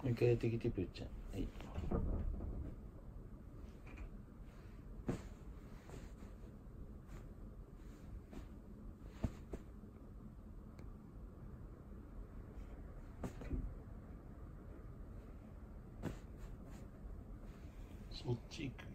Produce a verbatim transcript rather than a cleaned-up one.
う一回やってきてぷーちゃん。はい。そっち行く。